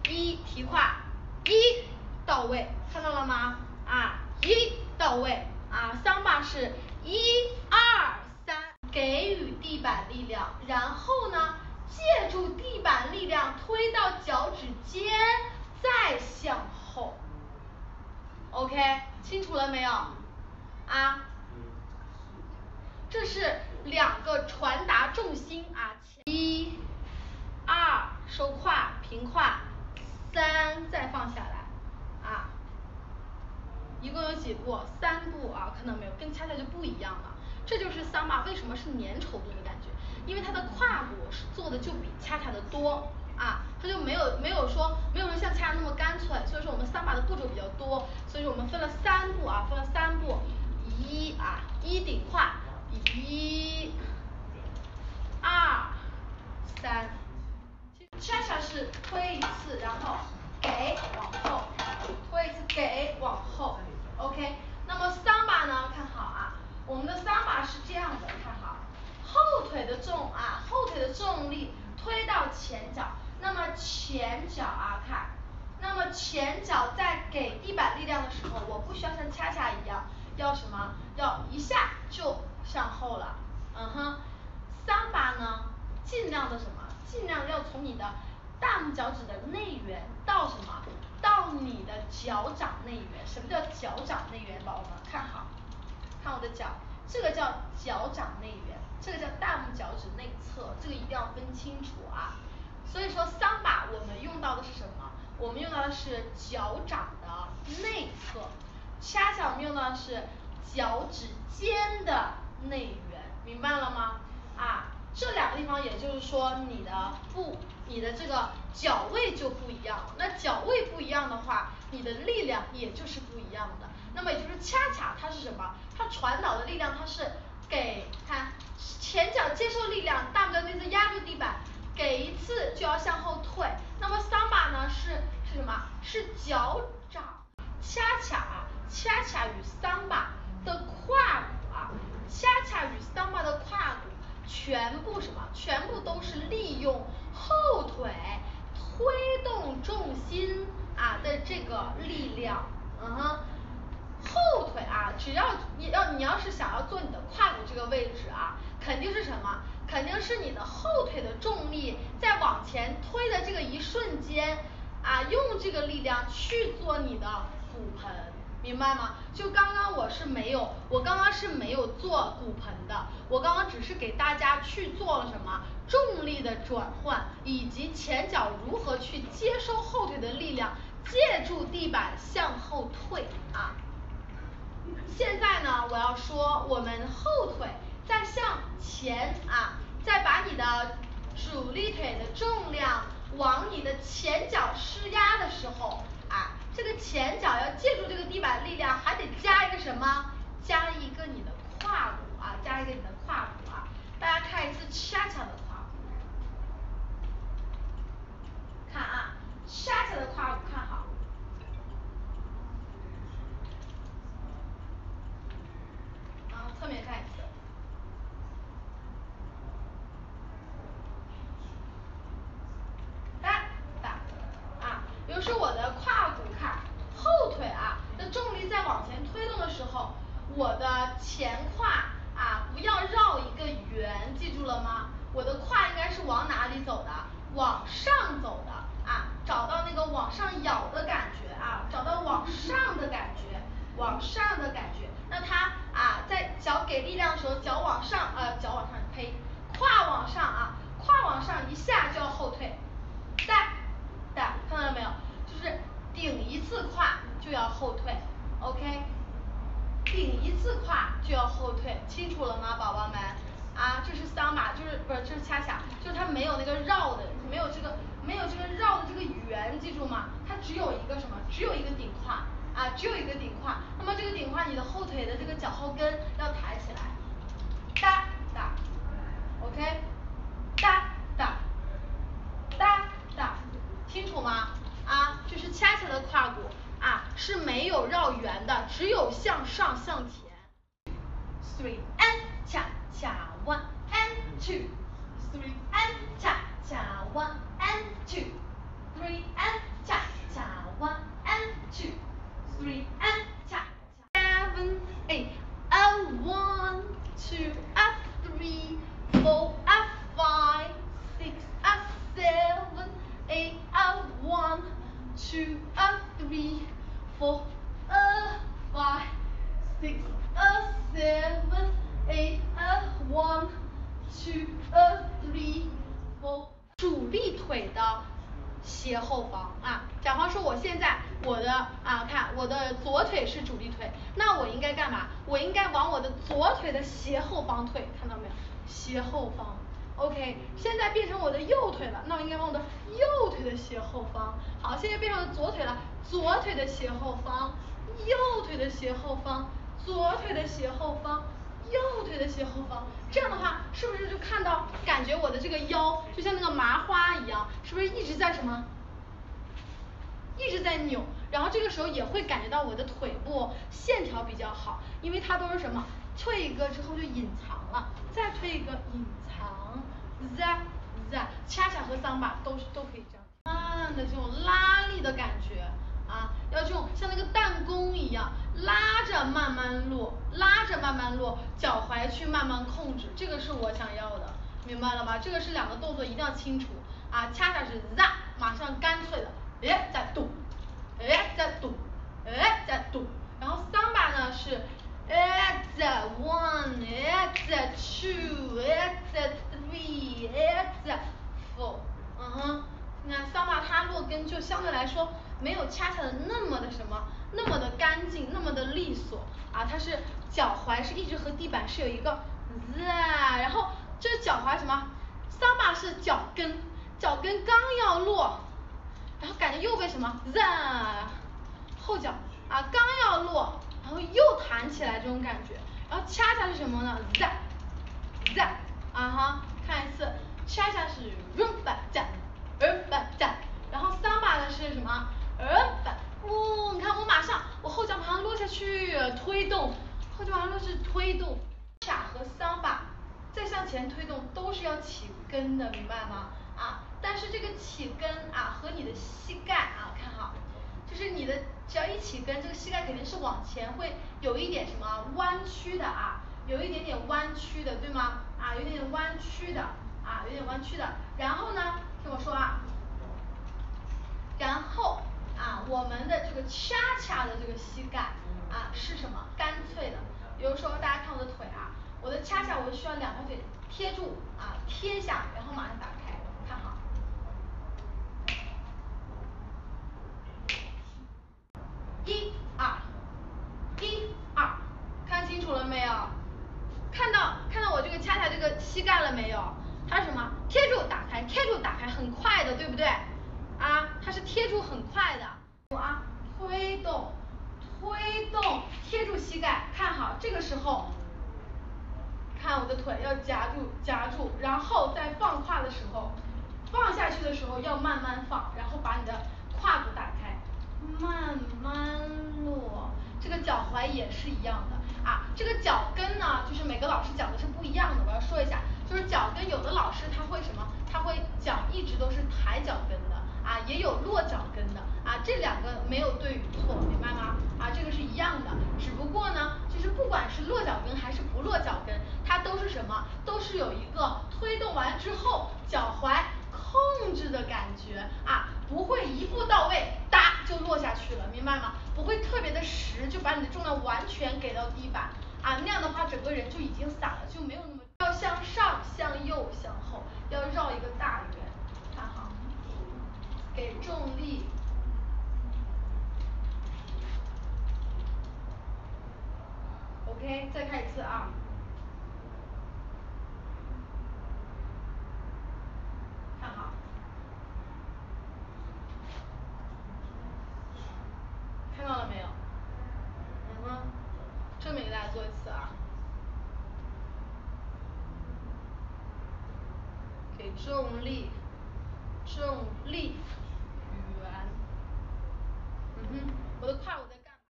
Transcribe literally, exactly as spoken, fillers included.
一提胯，一到位，看到了吗？啊，一到位啊，桑巴是一二三，给予地板力量，然后呢，借助地板力量推到脚趾尖，再向后。OK， 清楚了没有？啊，这是两个传达重心啊，一、二收胯平胯，三再放下来，啊，一共有几步？三步啊，看到没有？跟恰恰就不一样了。这就是桑巴为什么是粘稠度的感觉，因为它的胯骨是做的就比恰恰的多啊，它就没有没有说没有说像恰恰那么干脆，所以说我们桑巴的步骤比较多，所以说我们分了三步啊，分了三步，一啊一顶胯，一、二、三。恰恰是推一次，然后给往后，推一次给往后 ，OK。那么桑巴呢？看好啊，我们的桑巴是这样的，看好，后腿的重啊，后腿的重力推到前脚，那么前脚啊看，那么前脚在给地板力量的时候，我不需要像恰恰一样，要什么？要一下就向后了，嗯哼。桑巴呢，尽量的什么？尽量要从你的大拇脚趾的内缘到什么？到你的脚掌内缘。什么叫脚掌内缘？宝宝们看好，看我的脚，这个叫脚掌内缘，这个叫大拇脚趾内侧，这个一定要分清楚啊。所以说桑巴我们用到的是什么？我们用到的是脚掌的内侧，恰恰我们用到的是脚趾尖的内缘，明白了吗？啊，这两个地方也就是说你的步，你的这个脚位就不一样，那脚位不一样的话，你的力量也就是不一样的。那么也就是恰恰它是什么？它传导的力量它是给看前脚接受力量，大拇脚内侧压住地板，给一次就要向后退。那么桑巴呢是是什么？是脚掌。恰恰啊，恰恰与桑巴的胯骨啊，恰恰与桑巴的胯骨全部什么？全部都是利用后腿推动重心啊的这个力量，嗯哼。后腿啊，只要你要你要是想要做你的胯骨这个位置啊，肯定是什么？肯定是你的后腿的重力在往前推的这个一瞬间啊，用这个力量去做你的骨盆，明白吗？就刚刚我是没有，我刚刚是没有做骨盆的，我刚刚只是给大家去做了什么重力的转换，以及前脚如何去接收后腿的力量，借助地板向后退啊。现在呢，我要说我们后腿再向前啊，再把你的主力腿的重量往你的前脚施压的时候啊，这个前脚要借助这个地板力量，还得加一个什么？加一个你的胯骨啊，加一个你的胯骨啊。大家看一次恰恰的胯骨，看啊，恰恰的胯骨看好。啊，侧面看一次。哒哒啊，比如说我的胯骨看后腿啊的重力在往前推动的时候，我的前胯啊不要绕一个圆，记住了吗？我的胯应该是往哪里走的？往上走的啊，找到那个往上咬的感觉啊，找到往上的感觉，往上的感觉。那它啊在脚给力量的时候，脚往上呃脚往上呸，胯往上啊，胯往上一下就要后退。哒哒，看到了没有？就是顶一次胯就要后退 ，OK， 顶一次胯就要后退，清楚了吗，宝宝们？啊，这是桑巴，就是不是这是恰恰，就是它没有那个绕的，没有这个没有这个绕的这个圆，记住吗？它只有一个什么？只有一个顶胯啊，只有一个顶胯。那么这个顶胯，你的后腿的这个脚后跟要抬起来，哒哒 ，OK， 哒哒。哒哒，清楚吗？啊，这是恰恰的胯骨啊，是没有绕圆的，只有向上向前。Three and 恰恰 one and two，three and 恰恰 one and two，three and two, a three, four, a five, six, a seven, eight, a one, two, a three, four。主力腿的斜后方啊，假方说我现在我的啊，看我的左腿是主力腿，那我应该干嘛？我应该往我的左腿的斜后方退，看到没有？斜后方。OK， 现在变成我的右腿了，那我应该往我的右腿的斜后方。好，现在变成我的左腿了，左腿的斜后方，右腿的斜后方，左腿的斜后方，右腿的斜后方。这样的话，是不是就看到感觉我的这个腰就像那个麻花一样，是不是一直在什么？一直在扭，然后这个时候也会感觉到我的腿部线条比较好，因为它都是什么？退一个之后就隐藏了，再退一个隐藏 ，z z， 恰恰和桑巴都是都可以这样，慢的这种拉力的感觉啊，要这种像那个弹弓一样，拉着慢慢落，拉着慢慢落，脚踝去慢慢控制，这个是我想要的，明白了吗？这个是两个动作一定要清楚啊，恰恰是 z， 马上干脆的。哎，再动，哎，再动，哎，再动。然后桑巴呢是，哎，再 one， 哎，再 two， 哎，再 three， 哎，再 four。嗯哼，你看桑巴它落根就相对来说没有恰恰的那么的什么，那么的干净，那么的利索啊，它是脚踝是一直和地板是有一个 z， 然后这脚踝什么？桑巴是脚跟，脚跟刚要落。然后感觉又被什么 z 后脚啊刚要落，然后又弹起来这种感觉，然后恰恰是什么呢 z z 啊哈，看一次，恰恰是 rumba z rumba z， 然后桑巴的是什么 rumba， 哦，你看我马上我后脚马上落下去，推动，后脚马上落是推动，恰和桑巴再向前推动都是要起跟的，明白吗？啊，但是这个起跟啊和你的膝盖啊，看好，就是你的只要一起跟，这个膝盖肯定是往前会有一点什么弯曲的啊，有一点点弯曲的，对吗？啊，有点弯曲的啊，有点弯曲的。然后呢，听我说啊，然后啊，我们的这个恰恰的这个膝盖啊是什么？干脆的。比如说大家看我的腿啊，我的恰恰我需要两条腿贴住啊，贴下，然后马上打开，看好。一二，一二，看清楚了没有？看到看到我这个恰恰这个膝盖了没有？它是什么？贴住打开，贴住打开，很快的，对不对？啊，它是贴住很快的。啊，推动，推动，贴住膝盖，看好，这个时候，看我的腿要夹住夹住，然后在放胯的时候，放下去的时候要慢慢放，然后把你的胯骨打开。慢慢落，这个脚踝也是一样的啊。这个脚跟呢，就是每个老师讲的是不一样的。我要说一下，就是脚跟，有的老师他会什么？他会讲一直都是抬脚跟的啊，也有落脚跟的啊。这两个没有对与错，明白吗？啊，这个是一样的。只不过呢，就是不管是落脚跟还是不落脚跟，它都是什么？都是有一个推动完之后脚踝控制的感觉啊，不会一步到位，哒就落下去了，明白吗？不会特别的实，就把你的重量完全给到地板啊，那样的话整个人就已经散了，就没有那么要向上、向右、向后，要绕一个大圆，看好，给重力。OK， 再看一次啊。看好，看到了没有？嗯哼，正面给大家做一次啊。给重力，重力，圆。嗯哼，我的胯骨在。